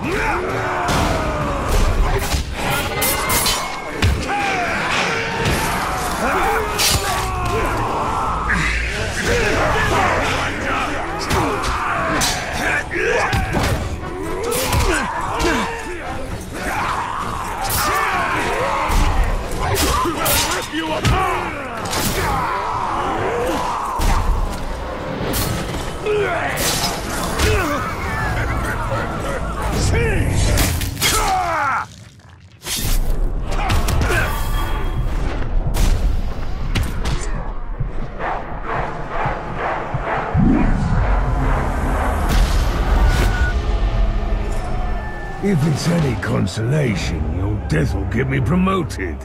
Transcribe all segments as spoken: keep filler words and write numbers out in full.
If it's any consolation, your death will get me promoted.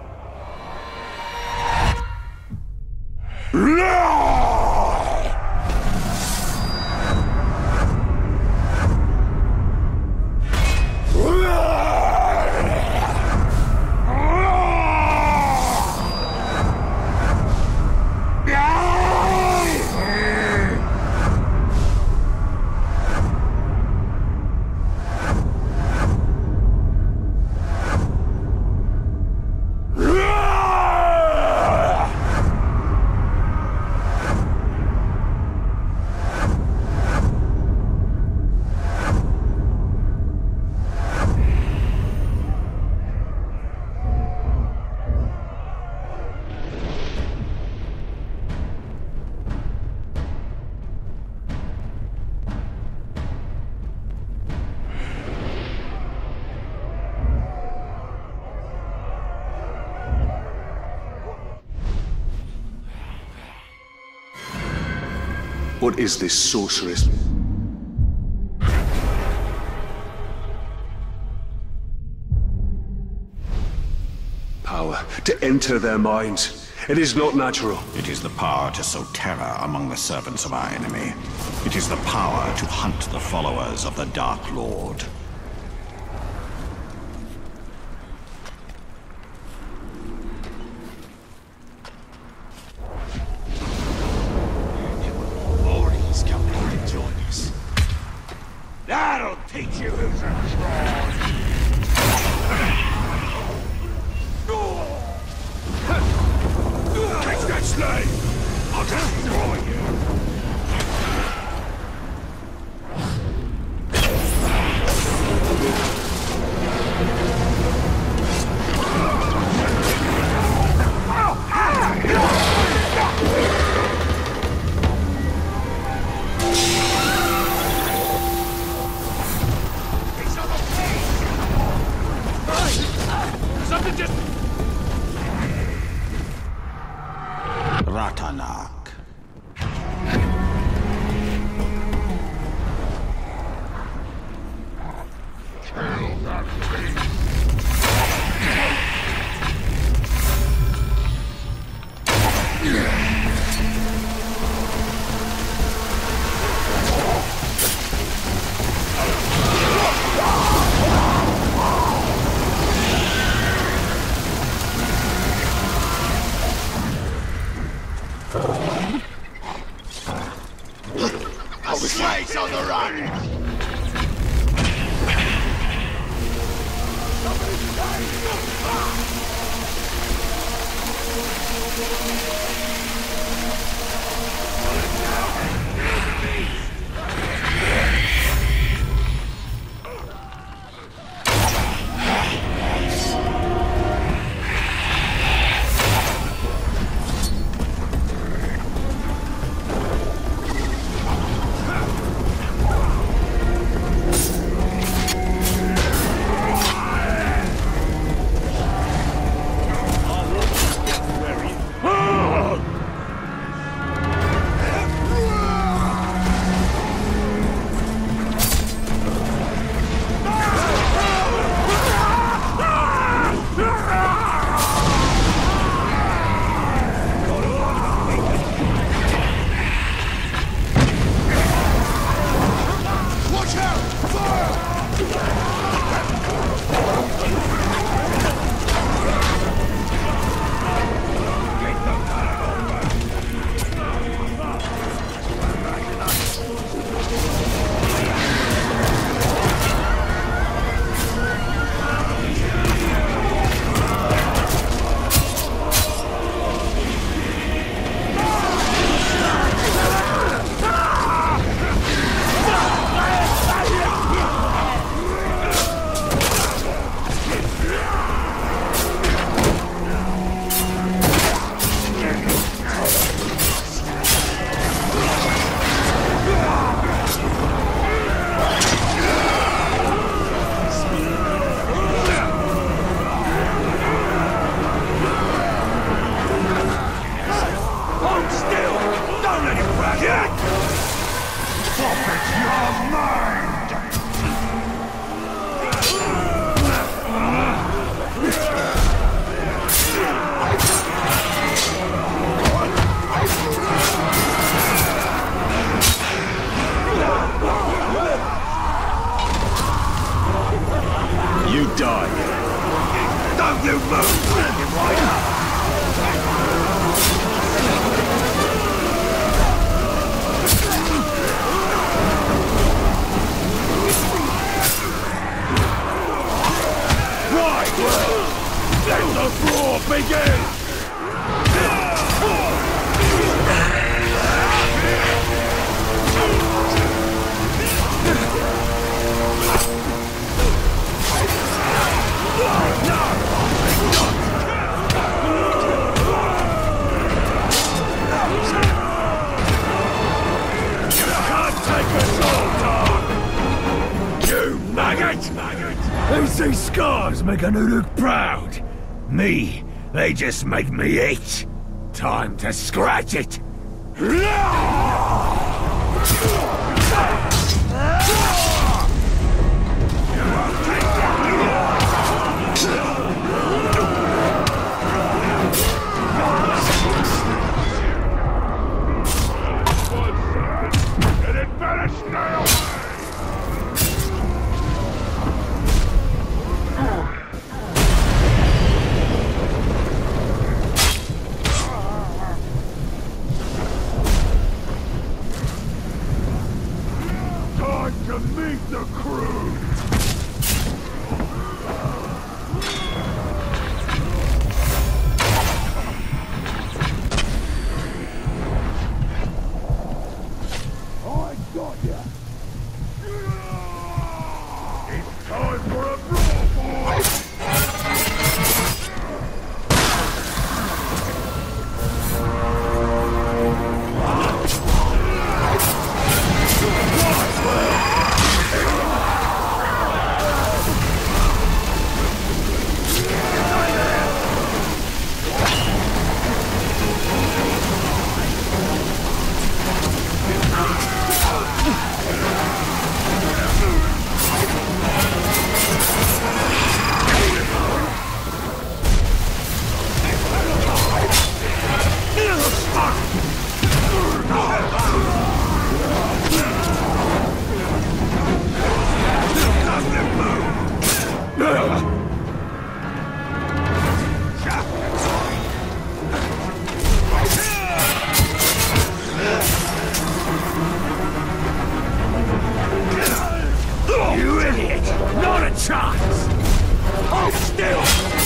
What is this sorceress? Power to enter their minds. It is not natural. It is the power to sow terror among the servants of our enemy. It is the power to hunt the followers of the Dark Lord. That'll teach you who's in charge! Catch that slave! I'll destroy you! Ratanak. Don't you move! Right up! Let the brawl begin! Can't take us all, dog! You maggot! Maggot! They say scars make an Uruk proud. Me, they just make me itch. Time to scratch it. And it better stay away! To meet the crew! I got ya! It's time for a brawl, boys! You idiot! Not a chance! Hold still!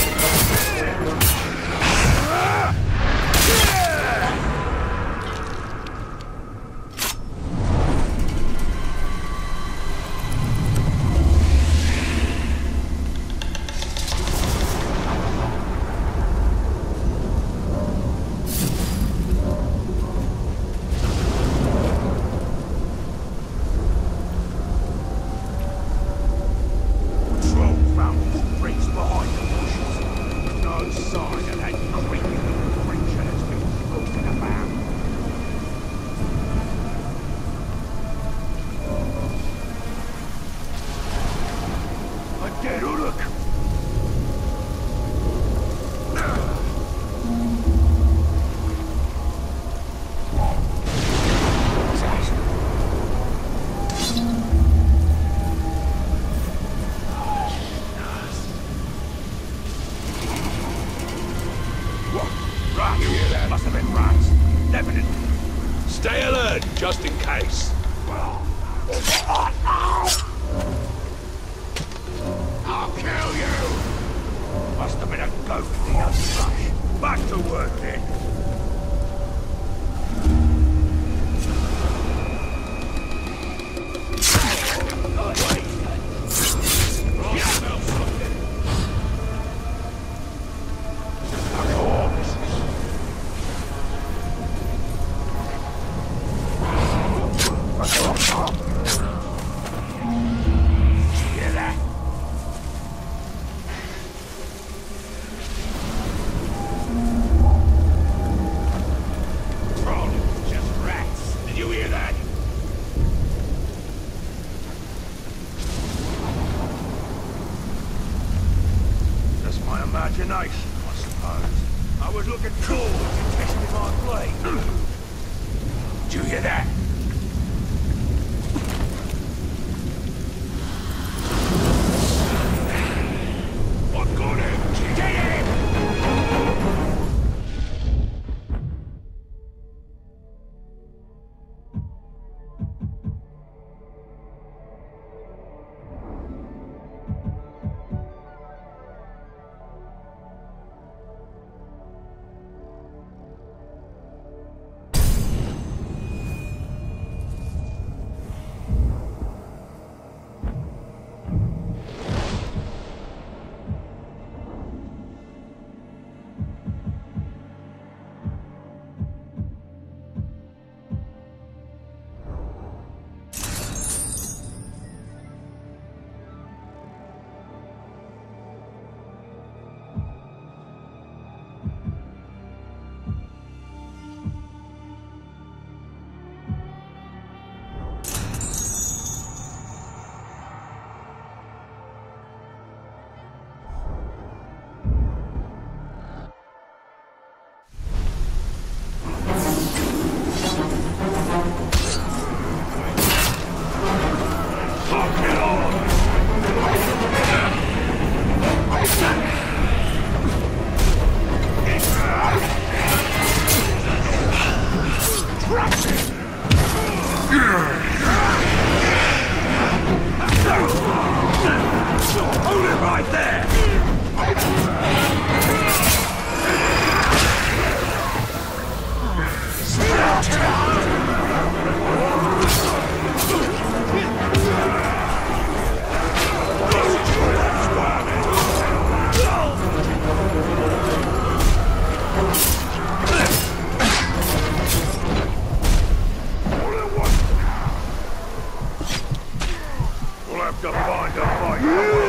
Must have been rats. Definitely. Stay alert, just in case. I'll kill you! Must have been a goat the other. Back to work then. Imagination, I suppose. I was looking forward to testing my blade. Did you hear that? I've got him! Get fight.